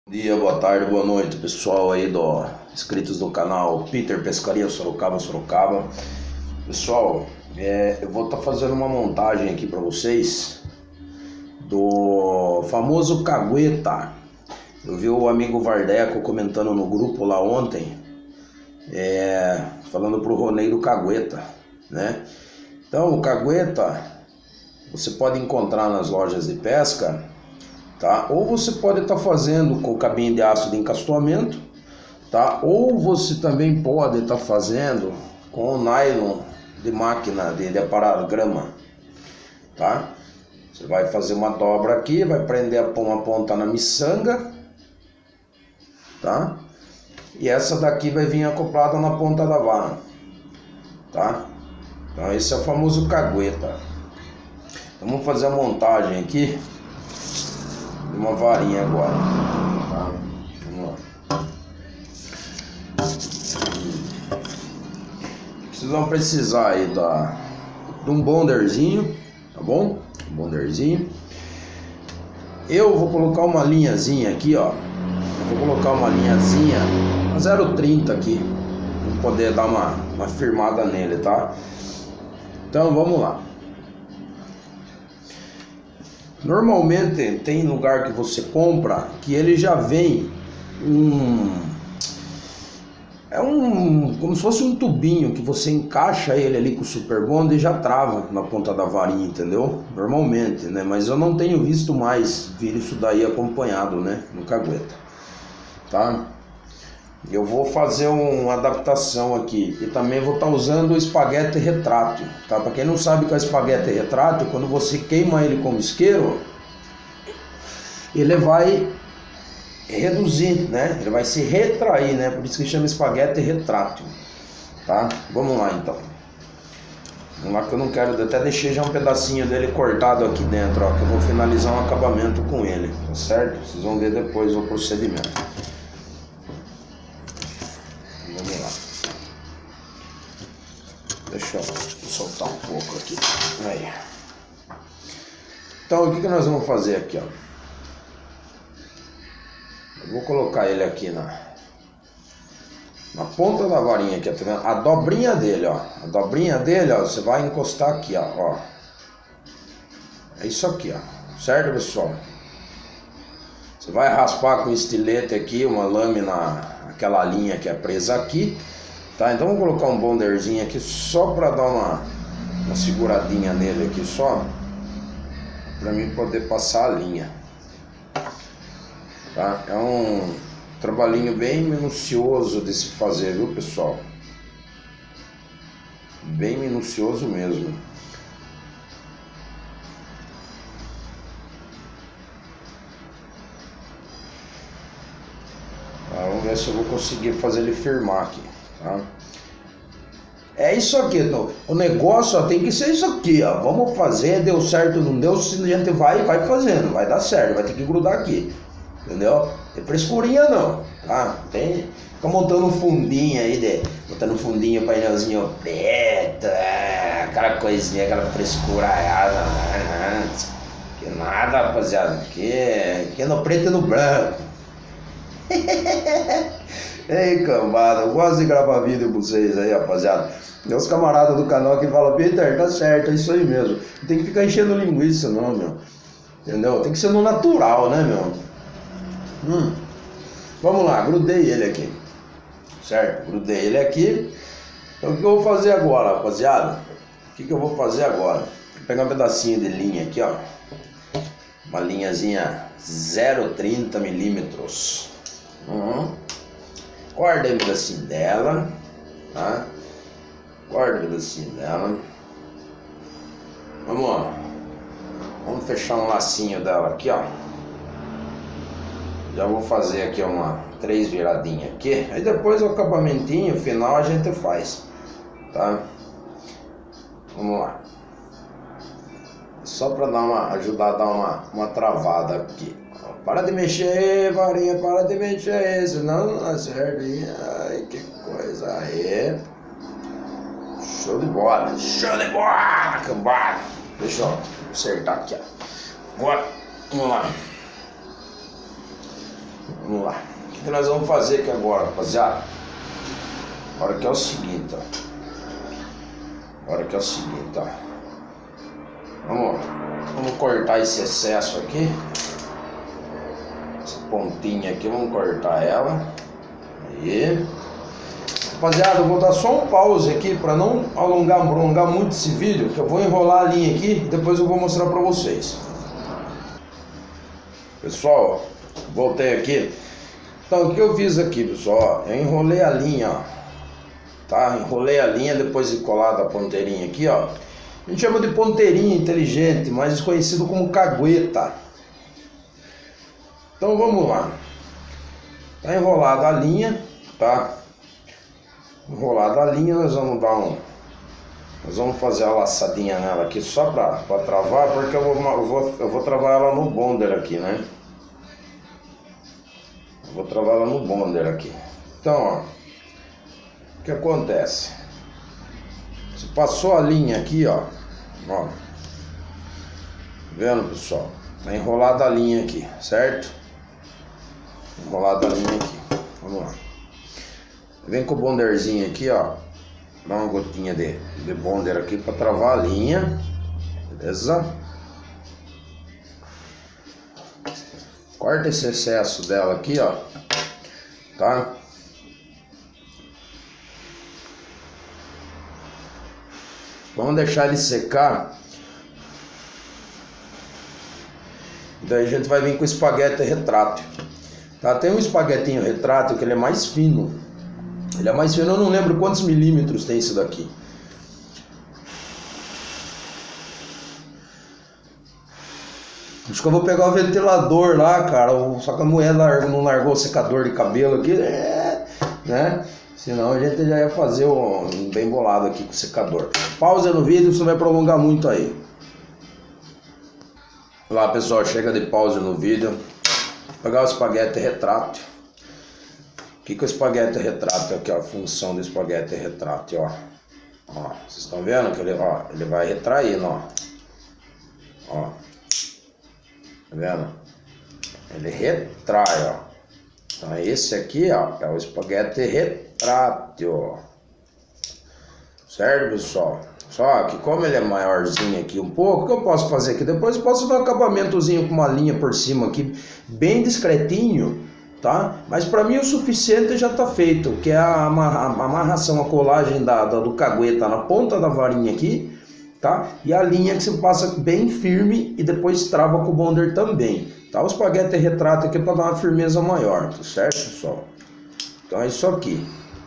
Bom dia, boa tarde, boa noite, pessoal aí inscritos do canal Peter Pescaria Sorocaba. Pessoal, eu vou estar fazendo uma montagem aqui para vocês do famoso cagueta. Eu vi o amigo Vardeco comentando no grupo lá ontem, falando pro Ronei do cagueta, né? Então, o cagueta você pode encontrar nas lojas de pesca, tá? Ou você pode estar fazendo com cabinho de aço de encastoamento, tá? Ou você também pode estar fazendo com nylon de máquina de aparar grama, tá? Você vai fazer uma dobra aqui, vai prender uma ponta na miçanga, tá? E essa daqui vai vir acoplada na ponta da vara, tá? Então esse é o famoso cagueta. Então, vamos fazer a montagem aqui de uma varinha agora, tá? Vamos lá. Vocês vão precisar aí de um bonderzinho, tá bom? Um bonderzinho. Eu vou colocar uma linhazinha aqui, ó. Eu vou colocar uma linhazinha, a 0,30 aqui, para poder dar uma firmada nele, tá? Então vamos lá. Normalmente tem lugar que você compra que ele já vem como se fosse um tubinho que você encaixa ele ali com o Super Bond e já trava na ponta da varinha, entendeu? Normalmente, né? Mas eu não tenho visto mais vir isso daí acompanhado, né? No cagueta, tá? Eu vou fazer uma adaptação aqui e também vou estar usando o espaguete retrátil, tá? Para quem não sabe o que é espaguete retrátil, quando você queima ele com isqueiro, ele vai reduzir, né? Ele vai se retrair, né? Por isso que chama espaguete retrátil, tá? Vamos lá então. Vamos lá que eu não quero, até deixei já um pedacinho dele cortado aqui dentro, ó, que eu vou finalizar um acabamento com ele, tá certo? Vocês vão ver depois o procedimento. Vamos lá. Deixa eu soltar um pouco aqui. Aí. Então o que nós vamos fazer aqui, ó? Eu vou colocar ele aqui na ponta da varinha aqui, tá vendo? A dobrinha dele, ó. A dobrinha dele, ó, você vai encostar aqui, ó. É isso aqui, ó. Certo, pessoal? Você vai raspar com estilete aqui, uma lâmina, aquela linha que é presa aqui, tá? Então vou colocar um bonderzinho aqui só para dar uma seguradinha nele aqui só, para mim poder passar a linha, tá? É um trabalhinho bem minucioso de se fazer, viu, pessoal? Bem minucioso mesmo. Vamos ver se eu vou conseguir fazer ele firmar aqui, tá? É isso aqui, então. O negócio, ó, tem que ser isso aqui, ó. Vamos fazer, deu certo, não deu, se a gente vai fazendo, vai dar certo, vai ter que grudar aqui, entendeu? Tem frescurinha não, tá? Tem, fica montando um fundinho aí, botando um fundinho, painelzinho preto, aquela coisinha, aquela frescura, que nada, rapaziada, que é no preto e no branco. Ei, cambada, eu gosto de gravar vídeo pra vocês aí, rapaziada. Tem uns camaradas do canal que falam: Peter, tá certo, é isso aí mesmo. Não tem que ficar enchendo linguiça não, meu. Entendeu? Tem que ser no natural, né, meu? Vamos lá, grudei ele aqui. Certo? Grudei ele aqui. Então o que eu vou fazer agora, rapaziada? O que eu vou fazer agora? Vou pegar um pedacinho de linha aqui, ó. Uma linhazinha 0,30 milímetros. Guardei um pedacinho dela, tá? Guarda um pedacinho dela. Vamos lá. Vamos fechar um lacinho dela aqui, ó. Já vou fazer aqui 3 viradinhas aqui. Aí depois o acabamentinho final a gente faz, tá? Vamos lá. Só para ajudar a dar uma travada aqui. Para de mexer, varinha, para de mexer, senão não acerta. Ai, que coisa aí. Show de bola, cambada. Deixa eu acertar aqui, ó. Bora, vamos lá. Vamos lá. O que nós vamos fazer aqui agora, rapaziada? Agora que é o seguinte, ó. Vamos cortar esse excesso aqui. Essa pontinha aqui, vamos cortar ela. Aí. Rapaziada, eu vou dar só um pause aqui para não prolongar muito esse vídeo, que eu vou enrolar a linha aqui e depois eu vou mostrar para vocês. Pessoal, voltei aqui. Então, o que eu fiz aqui, pessoal? Eu enrolei a linha, ó. Tá? Enrolei a linha depois de colar da ponteirinha aqui, ó. A gente chama de ponteirinha inteligente, mais conhecido como cagueta. Então, vamos lá. Tá enrolada a linha, tá? Enrolada a linha, nós vamos fazer a laçadinha nela aqui só para travar, porque eu vou travar ela no bonder aqui, né? Eu vou travar ela no bonder aqui. Então, ó, o que acontece? Você passou a linha aqui, ó, vendo, pessoal? Tá enrolada a linha aqui, certo? Enrolada a linha aqui. Vamos lá. Vem com o bonderzinho aqui, ó. Dá uma gotinha de bonder aqui para travar a linha. Beleza? Corta esse excesso dela aqui, ó. Tá? Vamos deixar ele secar. Daí a gente vai vir com o espaguete retrátil. Tá? Tem um espaguetinho retrátil que ele é mais fino. Ele é mais fino, eu não lembro quantos milímetros tem isso daqui. Acho que eu vou pegar o ventilador lá, cara. Só que a mulher não largou o secador de cabelo aqui, né? Senão a gente já ia fazer um bem bolado aqui com o secador. Pausa no vídeo, isso não vai prolongar muito aí. Lá, pessoal, chega de pausa no vídeo. Vou pegar o espaguete retrátil. O que é o espaguete retrátil aqui, ó? A função do espaguete retrátil, ó. Ó, vocês estão vendo que ele vai retraindo, ó. Ó. Tá vendo? Ele retrai, ó. Então esse aqui, ó, é o espaguete retrátil. Certo, pessoal? Só que como ele é maiorzinho aqui um pouco, o que eu posso fazer aqui? Depois eu posso dar um acabamentozinho com uma linha por cima aqui, bem discretinho, tá? Mas para mim o suficiente já tá feito, que é a amarração, a colagem do cagueta na ponta da varinha aqui, tá? E a linha que você passa bem firme e depois trava com o bonder também, tá? O espaguete retrátil aqui para dar uma firmeza maior, tá certo, pessoal? Então é isso aqui.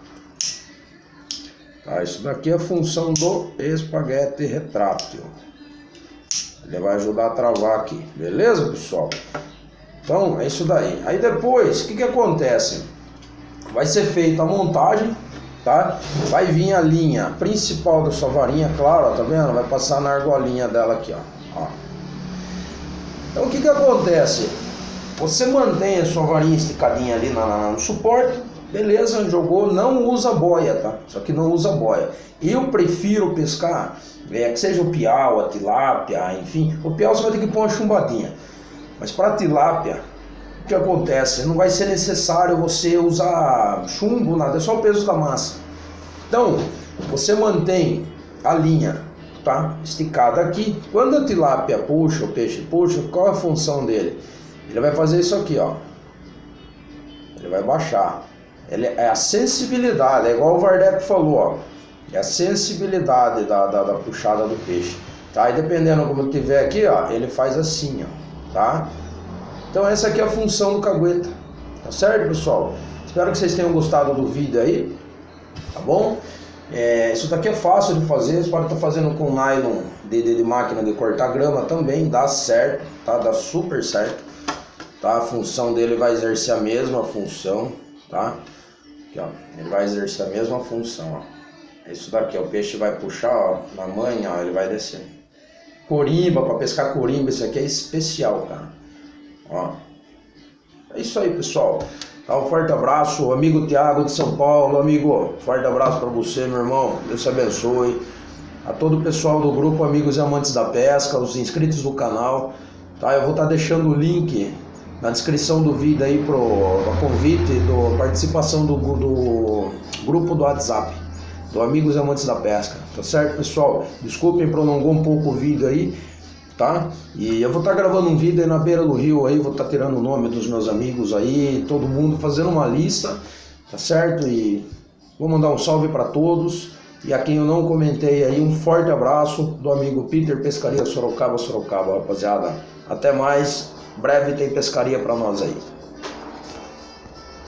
Tá, isso daqui é a função do espaguete retrátil. Ele vai ajudar a travar aqui, beleza, pessoal? Então é isso daí. Aí depois, o que acontece? Vai ser feita a montagem, tá? Vai vir a linha principal da sua varinha, claro, ó, tá vendo? Vai passar na argolinha dela aqui, ó. Então o que acontece? Você mantém a sua varinha esticadinha ali no suporte. Beleza, jogou, não usa boia, tá? Só que não usa boia. Eu prefiro pescar, que seja o piau, a tilápia, enfim. O piau você vai ter que pôr uma chumbadinha. Mas para tilápia, o que acontece? Não vai ser necessário você usar chumbo, nada, é só o peso da massa. Então, você mantém a linha, tá? Esticada aqui. Quando a tilápia puxa, o peixe puxa, qual é a função dele? Ele vai fazer isso aqui, ó. Ele vai baixar. É a sensibilidade, é igual o Vardep falou, ó. É a sensibilidade da puxada do peixe, tá? E dependendo como tiver aqui, ó, ele faz assim, ó, tá? Então essa aqui é a função do cagueta, tá certo, pessoal? Espero que vocês tenham gostado do vídeo aí, tá bom? Isso daqui é fácil de fazer, você pode estar fazendo com nylon de máquina de cortar grama também, dá certo, tá? Dá super certo, tá? A função dele vai exercer a mesma função, tá? Aqui, ó, ele vai exercer a mesma função, ó. Isso daqui, ó, o peixe vai puxar, ó, na manha, ó, ele vai descer. Corimba, para pescar corimba, isso aqui é especial, cara. Ó. É isso aí, pessoal. Tá, um forte abraço, amigo Thiago de São Paulo, amigo. Forte abraço para você, meu irmão. Deus te abençoe. A todo o pessoal do grupo Amigos e Amantes da Pesca, os inscritos do canal, tá? Eu vou estar deixando o link na descrição do vídeo aí pro convite da participação do grupo do WhatsApp do Amigos e Amantes da Pesca, tá certo, pessoal? Desculpem, prolongou um pouco o vídeo aí, tá? E eu vou estar gravando um vídeo aí na beira do rio aí, vou estar tirando o nome dos meus amigos aí, todo mundo fazendo uma lista, tá certo? E vou mandar um salve para todos. E a quem eu não comentei aí, um forte abraço do amigo Peter, Pescaria Sorocaba, rapaziada. Até mais, breve tem pescaria para nós aí.